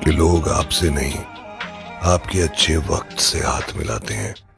कि लोग आपसे नहीं, आपके अच्छे वक्त से हाथ मिलाते हैं।